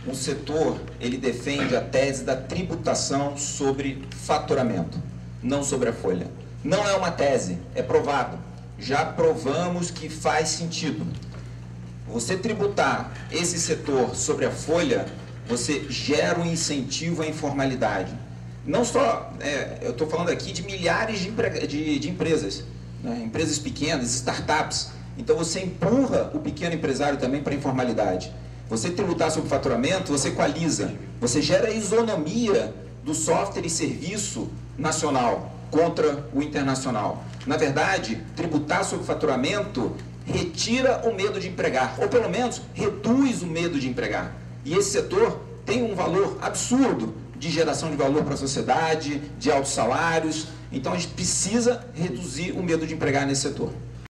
o setor ele defende a tese da tributação sobre faturamento, não sobre a folha. Não é uma tese, é provado. Já provamos que faz sentido. Você tributar esse setor sobre a folha, você gera um incentivo à informalidade. Não só, eu estou falando aqui de milhares de empresas, né? Empresas pequenas, startups. Então você empurra o pequeno empresário também para a informalidade. Você tributar sobre faturamento, você equaliza, você gera isonomia do software e serviço nacional contra o internacional. Na verdade, tributar sobre faturamento retira o medo de empregar, ou pelo menos reduz o medo de empregar. E esse setor tem um valor absurdo de geração de valor para a sociedade, de altos salários. Então a gente precisa reduzir o medo de empregar nesse setor.